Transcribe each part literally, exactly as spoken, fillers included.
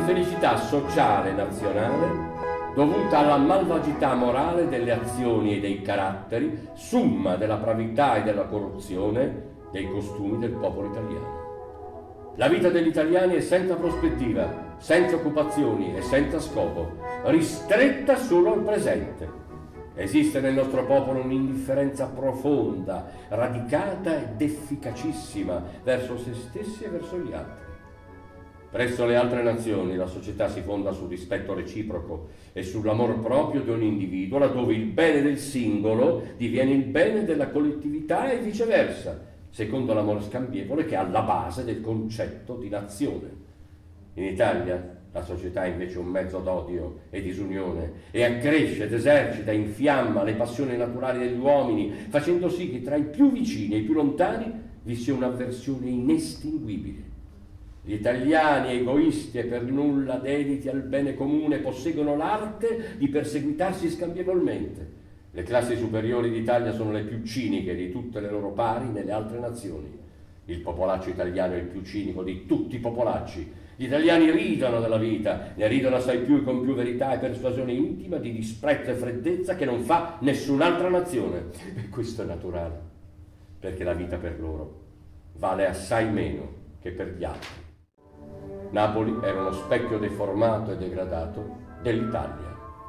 infelicità sociale nazionale dovuta alla malvagità morale delle azioni e dei caratteri, summa della pravità e della corruzione dei costumi del popolo italiano. La vita degli italiani è senza prospettiva, senza occupazioni e senza scopo, ristretta solo al presente. Esiste nel nostro popolo un'indifferenza profonda, radicata ed efficacissima verso se stessi e verso gli altri. Presso le altre nazioni la società si fonda sul rispetto reciproco e sull'amor proprio di ogni individuo, laddove il bene del singolo diviene il bene della collettività e viceversa, secondo l'amore scambievole che è alla base del concetto di nazione. In Italia la società è invece un mezzo d'odio e disunione e accresce ed esercita, infiamma le passioni naturali degli uomini, facendo sì che tra i più vicini e i più lontani vi sia un'avversione inestinguibile. Gli italiani egoisti e per nulla dediti al bene comune posseggono l'arte di perseguitarsi scambievolmente. Le classi superiori d'Italia sono le più ciniche di tutte le loro pari nelle altre nazioni. Il popolaccio italiano è il più cinico di tutti i popolacci. Gli italiani ridono della vita, ne ridono assai più e con più verità e persuasione intima di disprezzo e freddezza che non fa nessun'altra nazione. E questo è naturale, perché la vita per loro vale assai meno che per gli altri. Napoli era uno specchio deformato e degradato dell'Italia.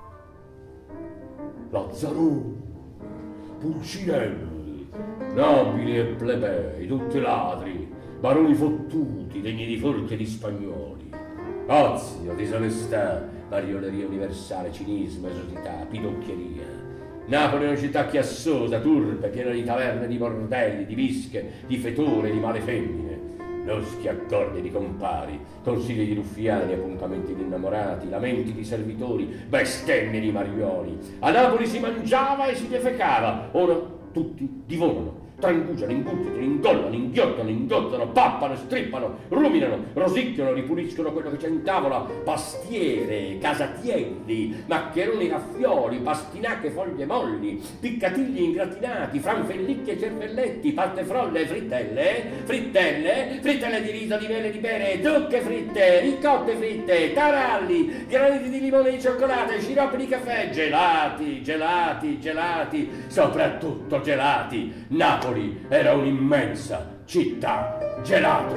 Lazzaro, Pulcinelli, nobili e plebei, tutti ladri, baroni fottuti, degni di forche e di spagnoli, ozio, disonestà, marioneria universale, cinismo, esosità, pidocchieria. Napoli è una città chiassosa, turpe, piena di taverne, di bordelli, di vische, di fetore, di male femmine. Loschi accordi di compari, consigli di ruffiani, appuntamenti di innamorati, lamenti di servitori, bestemmie di mariuoli. A Napoli si mangiava e si defecava, ora tutti divorano, trangugiano, ingurgitano, ingollano, inghiottano, ingozzano, pappano, strippano, ruminano, rosicchiano, ripuliscono quello che c'è in tavola, pastiere, casatielli, maccheroni raffioli, pastinacche foglie molli, piccatigli ingratinati, franfellicchi e cervelletti, palte frolle, frittelle, frittelle, frittelle di riso, di mele, di pere, zucche fritte, ricotte fritte, taralli, graniti di limone e di cioccolata, sciroppi di caffè, gelati, gelati, gelati, soprattutto gelati. Napoli era un'immensa città gelato.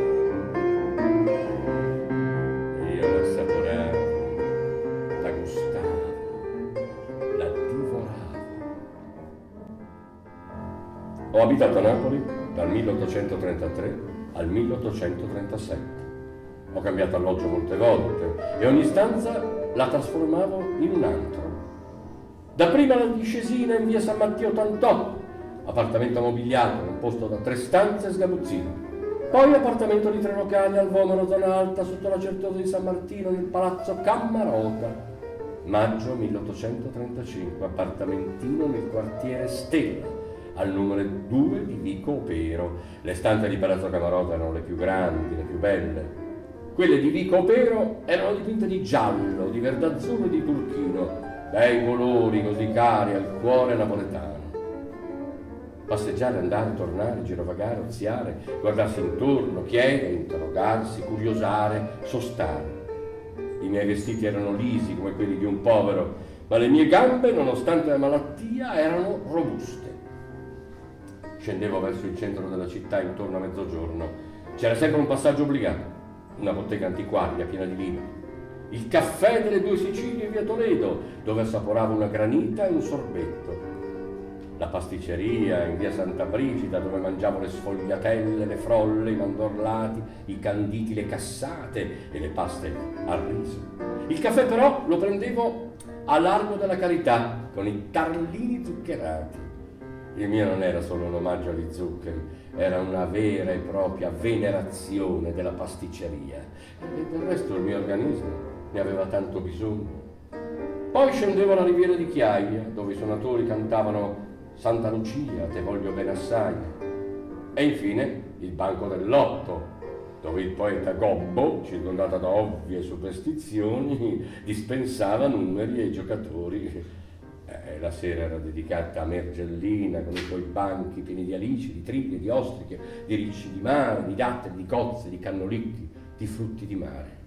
Io l'assaporavo, la gustavo, la divoravo. Ho abitato a Napoli dal milleottocentotrentatré al milleottocentotrentasette. Ho cambiato alloggio molte volte e ogni stanza la trasformavo in un antro. Dapprima la discesina in via San Matteo ottantotto, appartamento mobiliato, composto da tre stanze e sgabuzzino. Poi appartamento di tre locali al Vomero, zona alta, sotto la Certosa di San Martino, nel palazzo Cammarota. Maggio milleottocentotrentacinque, appartamentino nel quartiere Stella, al numero due di Vico Opero. Le stanze di palazzo Cammarota erano le più grandi, le più belle. Quelle di Vico Opero erano dipinte di giallo, di verdazzurro e di turchino, bei colori così cari al cuore napoletano. Passeggiare, andare, tornare, girovagare, oziare, guardarsi intorno, chiedere, interrogarsi, curiosare, sostare. I miei vestiti erano lisi come quelli di un povero, ma le mie gambe, nonostante la malattia, erano robuste. Scendevo verso il centro della città intorno a mezzogiorno. C'era sempre un passaggio obbligato, una bottega antiquaria piena di libri, il caffè delle Due Sicilie in via Toledo, dove assaporavo una granita e un sorbetto, la pasticceria in via Santa Brigida, dove mangiavo le sfogliatelle, le frolle, i mandorlati, i canditi, le cassate e le paste al riso. Il caffè però lo prendevo a Largo della Carità, con i tarlini zuccherati. Il mio non era solo un omaggio agli zuccheri, era una vera e propria venerazione della pasticceria. E del resto il mio organismo ne aveva tanto bisogno. Poi scendevo alla riviera di Chiaia, dove i suonatori cantavano Santa Lucia, te voglio bene assai. E infine il banco del lotto, dove il poeta Gobbo, circondato da ovvie superstizioni, dispensava numeri ai giocatori. Eh, la sera era dedicata a Mergellina, con i suoi banchi pieni di alici, di triglie, di ostriche, di ricci di mare, di datteri, di cozze, di cannolicchi, di frutti di mare.